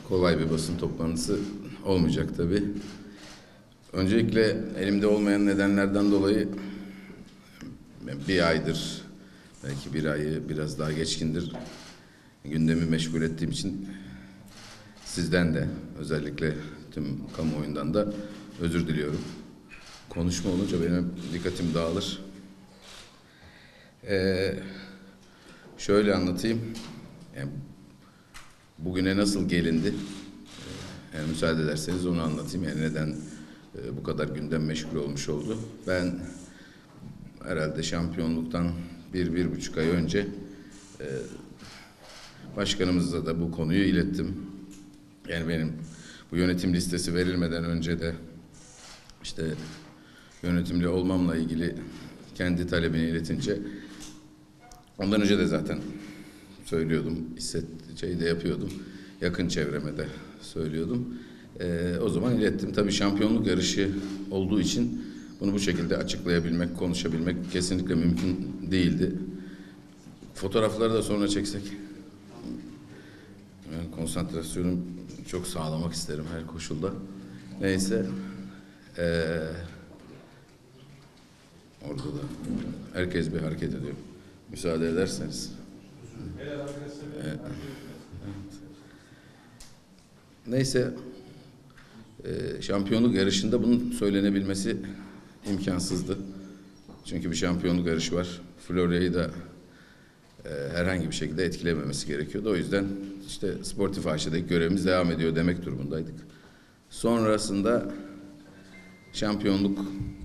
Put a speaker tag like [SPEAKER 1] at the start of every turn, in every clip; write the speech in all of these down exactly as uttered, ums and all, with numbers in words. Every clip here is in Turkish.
[SPEAKER 1] kolay bir basın toplantısı olmayacak tabii. Öncelikle elimde olmayan nedenlerden dolayı bir aydır, belki bir ayı biraz daha geçkindir gündemi meşgul ettiğim için sizden de, özellikle tüm kamuoyundan da özür diliyorum. Konuşma olunca benim dikkatim dağılır. Ee, şöyle anlatayım. Yani bugüne nasıl gelindi? Ee, yani müsaade ederseniz onu anlatayım. Yani neden e, bu kadar gündem meşgul olmuş oldu? Ben herhalde şampiyonluktan bir, bir buçuk ay önce e, başkanımıza da bu konuyu ilettim. Yani benim bu yönetim listesi verilmeden önce de işte yönetimli olmamla ilgili kendi talebini iletince, ondan önce de zaten söylüyordum, hisset, şey de yapıyordum, yakın çevreme de söylüyordum. Ee, o zaman ilettim. Tabii şampiyonluk yarışı olduğu için bunu bu şekilde açıklayabilmek, konuşabilmek kesinlikle mümkün değildi. Fotoğrafları da sonra çeksek. Yani konsantrasyonumu çok sağlamak isterim her koşulda. Neyse. Ee, orada da herkes bir hareket ediyor. Müsaade ederseniz. Evet. Neyse. Ee, şampiyonluk yarışında bunun söylenebilmesi imkansızdı. Çünkü bir şampiyonluk yarışı var. Florya'yı da e, herhangi bir şekilde etkilememesi gerekiyordu. O yüzden işte Sportif A Ş'deki görevimiz devam ediyor demek durumundaydık. Sonrasında şampiyonluk,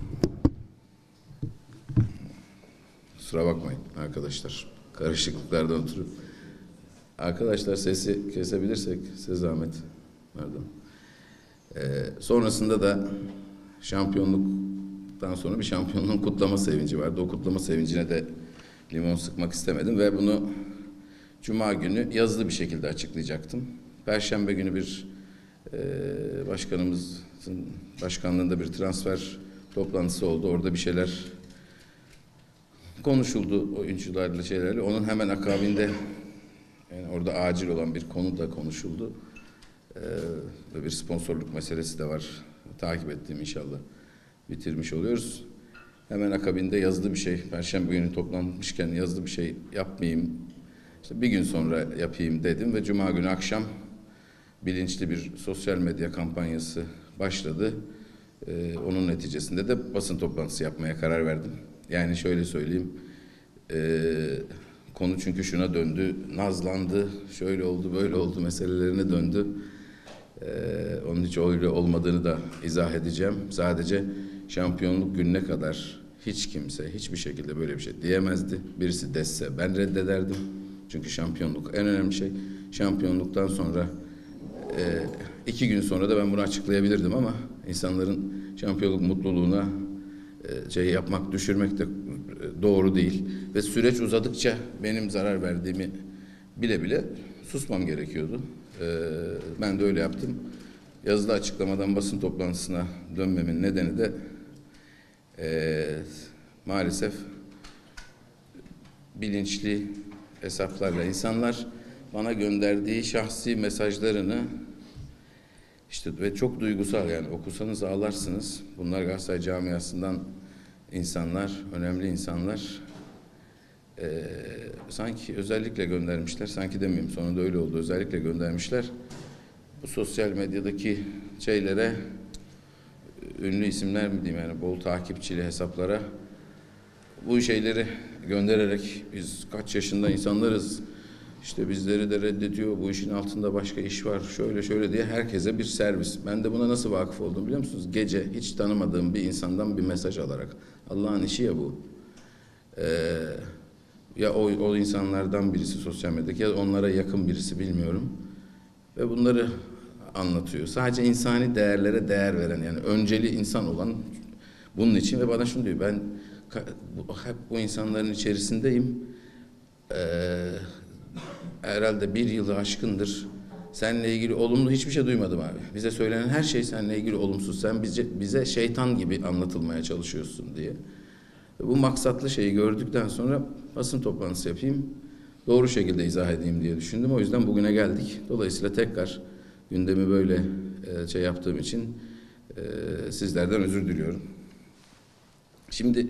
[SPEAKER 1] kusura bakmayın arkadaşlar, karışıklıklardan ötürü. Arkadaşlar sesi kesebilirsek size zahmet. Pardon. Ee, sonrasında da şampiyonluktan sonra bir şampiyonluğun kutlama sevinci vardı. O kutlama sevincine de limon sıkmak istemedim ve bunu Cuma günü yazılı bir şekilde açıklayacaktım. Perşembe günü bir e, başkanımızın başkanlığında bir transfer toplantısı oldu. Orada bir şeyler konuşuldu oyuncularla, şeylerle. Onun hemen akabinde yani orada acil olan bir konu da konuşuldu. Ee, ve bir sponsorluk meselesi de var. Takip ettiğim, inşallah bitirmiş oluyoruz. Hemen akabinde yazılı bir şey, Perşembe günü toplanmışken yazılı bir şey yapmayayım, İşte bir gün sonra yapayım dedim ve Cuma günü akşam bilinçli bir sosyal medya kampanyası başladı. Ee, onun neticesinde de basın toplantısı yapmaya karar verdim. Yani şöyle söyleyeyim, ee, konu çünkü şuna döndü, nazlandı, şöyle oldu, böyle oldu meselelerine döndü. Ee, onun hiç öyle olmadığını da izah edeceğim. Sadece şampiyonluk gününe kadar hiç kimse hiçbir şekilde böyle bir şey diyemezdi. Birisi dese ben reddederdim. Çünkü şampiyonluk en önemli şey. Şampiyonluktan sonra e, iki gün sonra da ben bunu açıklayabilirdim ama insanların şampiyonluk mutluluğuna e, şey yapmak, düşürmek de doğru değil. Ve süreç uzadıkça benim zarar verdiğimi bile bile susmam gerekiyordu. E, ben de öyle yaptım. Yazılı açıklamadan basın toplantısına dönmemin nedeni de e, maalesef bilinçli hesaplarla insanlar bana gönderdiği şahsi mesajlarını işte ve çok duygusal, yani okusanız ağlarsınız. Bunlar Galatasaray camiasından insanlar, önemli insanlar. Ee, sanki özellikle göndermişler, sanki demeyeyim, sonunda öyle oldu, özellikle göndermişler. Bu sosyal medyadaki şeylere, ünlü isimler mi diyeyim, yani bol takipçili hesaplara bu şeyleri göndererek biz kaç yaşında insanlarız, işte bizleri de reddediyor, bu işin altında başka iş var, şöyle şöyle diye herkese bir servis. Ben de buna nasıl vakıf oldum biliyor musunuz? Gece hiç tanımadığım bir insandan bir mesaj alarak. Allah'ın işi ya bu. Ee, ya o, o insanlardan birisi sosyal medyadaki ya onlara yakın birisi, bilmiyorum. Ve bunları anlatıyor. Sadece insani değerlere değer veren, yani önceli insan olan bunun için ve bana şunu diyor, ben hep bu insanların içerisindeyim. Ee, herhalde bir yılı aşkındır. Seninle ilgili olumlu hiçbir şey duymadım abi. Bize söylenen her şey seninle ilgili olumsuz. Sen bize, bize şeytan gibi anlatılmaya çalışıyorsun diye. Bu maksatlı şeyi gördükten sonra basın toplantısı yapayım, doğru şekilde izah edeyim diye düşündüm. O yüzden bugüne geldik. Dolayısıyla tekrar gündemi böyle e, şey yaptığım için e, sizlerden özür diliyorum. Şimdi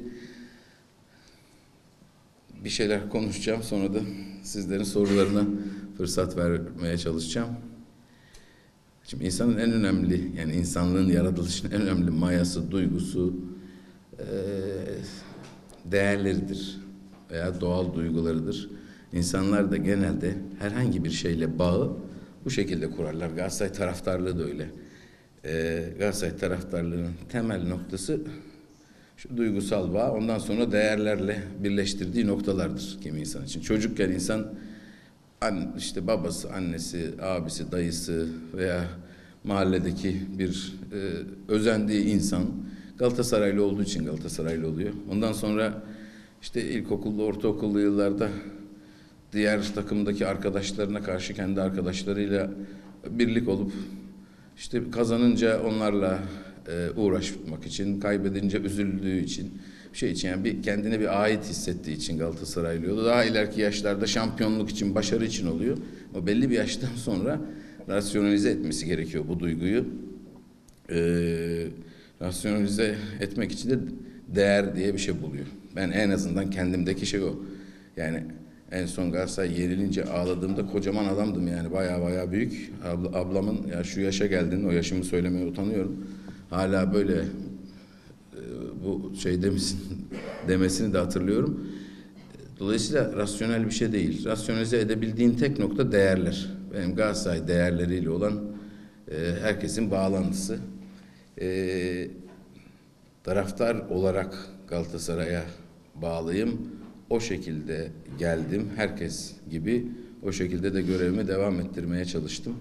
[SPEAKER 1] bir şeyler konuşacağım, sonra da sizlerin sorularına fırsat vermeye çalışacağım. Şimdi insanın en önemli, yani insanlığın yaratılışının en önemli mayası, duygusu, e, değerleridir veya doğal duygularıdır. İnsanlar da genelde herhangi bir şeyle bağı bu şekilde kurarlar. Galatasaray taraftarlığı da öyle. E, Galatasaray taraftarlığının temel noktası şu duygusal bağ, ondan sonra değerlerle birleştirdiği noktalardır kimi insan için. Çocukken insan işte babası, annesi, abisi, dayısı veya mahalledeki bir e, özendiği insan Galatasaraylı olduğu için Galatasaraylı oluyor. Ondan sonra işte ilkokullu, ortaokullu yıllarda diğer takımdaki arkadaşlarına karşı kendi arkadaşlarıyla birlik olup işte kazanınca onlarla e, uğraşmak için, kaybedince üzüldüğü için, bir şey için, yani bir kendine bir ait hissettiği için Galatasaraylı oluyor. Daha ileriki yaşlarda şampiyonluk için, başarı için oluyor. Ama belli bir yaştan sonra rasyonalize etmesi gerekiyor bu duyguyu. Ee, rasyonalize etmek için de değer diye bir şey buluyor. Ben en azından kendimdeki şey o. Yani en son Galatasaray yenilince ağladığımda kocaman adamdım yani, baya baya büyük. Abla, ablamın ya şu yaşa geldin, o yaşımı söylemeye utanıyorum. Hala böyle bu şey demesin, demesini de hatırlıyorum. Dolayısıyla rasyonel bir şey değil. Rasyonalize edebildiğin tek nokta değerler. Benim Galatasaray değerleriyle olan e, herkesin bağlantısı. E, taraftar olarak Galatasaray'a bağlıyım. O şekilde geldim. Herkes gibi o şekilde de görevimi devam ettirmeye çalıştım.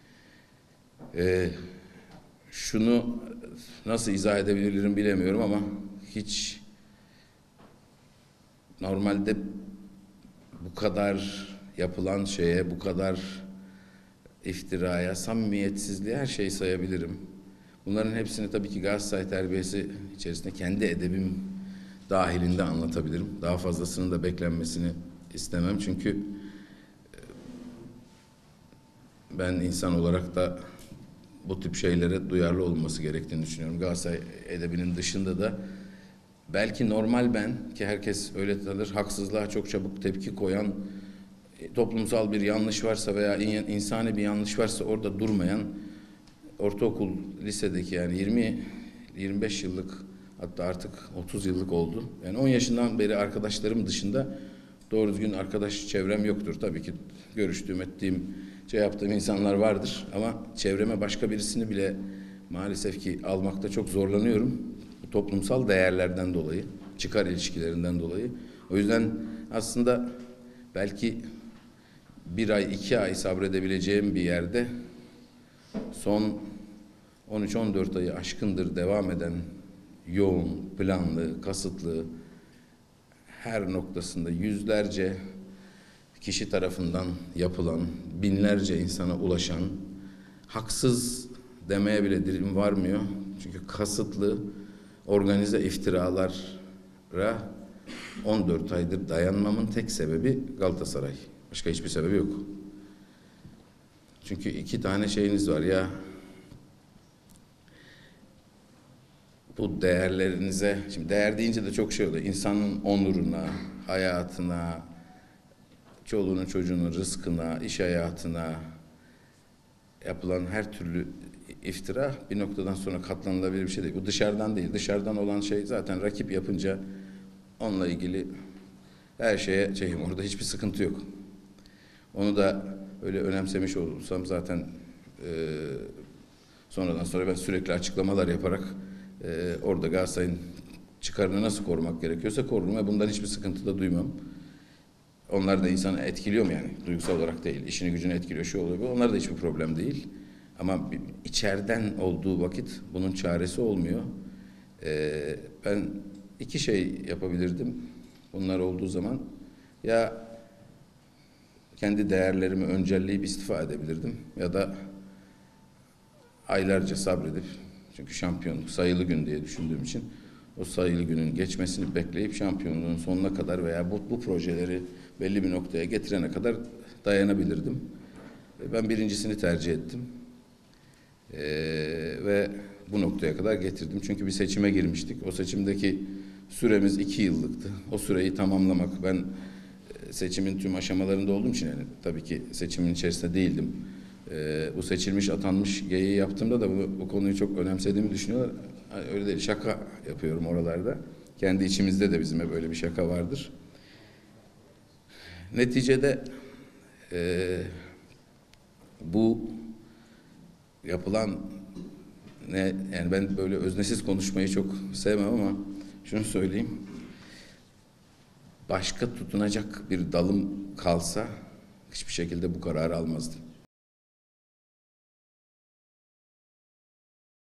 [SPEAKER 1] E, şunu nasıl izah edebilirim bilemiyorum ama hiç normalde bu kadar yapılan şeye, bu kadar iftiraya, samimiyetsizliğe her şeyi sayabilirim. Bunların hepsini tabii ki Galatasaray terbiyesi içerisinde kendi edebim dahilinde anlatabilirim. Daha fazlasının da beklenmesini istemem. Çünkü ben insan olarak da bu tip şeylere duyarlı olması gerektiğini düşünüyorum. Galatasaray edebinin dışında da belki normal ben, ki herkes öyle tanır, haksızlığa çok çabuk tepki koyan, toplumsal bir yanlış varsa veya insani bir yanlış varsa orada durmayan, ortaokul, lisedeki yani yirmi yirmi beş yıllık, hatta artık otuz yıllık oldu. Yani on yaşından beri arkadaşlarım dışında doğru düzgün arkadaş çevrem yoktur. Tabii ki görüştüğüm, ettiğim, şey yaptığım insanlar vardır ama çevreme başka birisini bile maalesef ki almakta çok zorlanıyorum. Bu toplumsal değerlerden dolayı, çıkar ilişkilerinden dolayı. O yüzden aslında belki bir ay, iki ay sabredebileceğim bir yerde son on üç on dört ayı aşkındır devam eden yoğun, planlı, kasıtlı, her noktasında yüzlerce kişi tarafından yapılan, binlerce insana ulaşan, haksız demeye bile dilim varmıyor. Çünkü kasıtlı, organize iftiralara on dört aydır dayanmamın tek sebebi Galatasaray. Başka hiçbir sebebi yok. Çünkü iki tane şeyiniz var ya, bu değerlerinize, şimdi değer deyince de çok şey oluyor. İnsanın onuruna, hayatına, çoluğunun çocuğunun rızkına, iş hayatına yapılan her türlü iftira bir noktadan sonra katlanılabilir bir şey değil. Bu dışarıdan değil. Dışarıdan olan şey zaten rakip yapınca onunla ilgili her şeye şeyim, orada hiçbir sıkıntı yok. Onu da öyle önemsemiş olsam zaten e, sonradan sonra ben sürekli açıklamalar yaparak e, orada Galatasaray'ın çıkarını nasıl korumak gerekiyorsa korurum ve bundan hiçbir sıkıntı da duymam. Onlar da insanı etkiliyor mu yani? Duygusal olarak değil. İşini gücünü etkiliyor, şu oluyor. Onlar da hiçbir problem değil. Ama içeriden olduğu vakit bunun çaresi olmuyor. Ee, ben iki şey yapabilirdim. Bunlar olduğu zaman ya kendi değerlerimi öncelleyip istifa edebilirdim ya da aylarca sabredip, çünkü şampiyonluk sayılı gün diye düşündüğüm için o sayılı günün geçmesini bekleyip şampiyonluğun sonuna kadar veya bu, bu projeleri belli bir noktaya getirene kadar dayanabilirdim. Ben birincisini tercih ettim. Ee, ve bu noktaya kadar getirdim. Çünkü bir seçime girmiştik. O seçimdeki süremiz iki yıllıktı. O süreyi tamamlamak, ben e, seçimin tüm aşamalarında olduğum için, yani tabii ki seçimin içerisinde değildim. Ee, bu seçilmiş atanmış geyiği yaptığımda da bu, bu konuyu çok önemsediğimi düşünüyorlar. Öyle değil, şaka yapıyorum oralarda. Kendi içimizde de bizim böyle bir şaka vardır. Neticede e, bu yapılan ne, yani ben böyle öznesiz konuşmayı çok sevmem ama şunu söyleyeyim. Başka tutunacak bir dalım kalsa hiçbir şekilde bu kararı almazdım.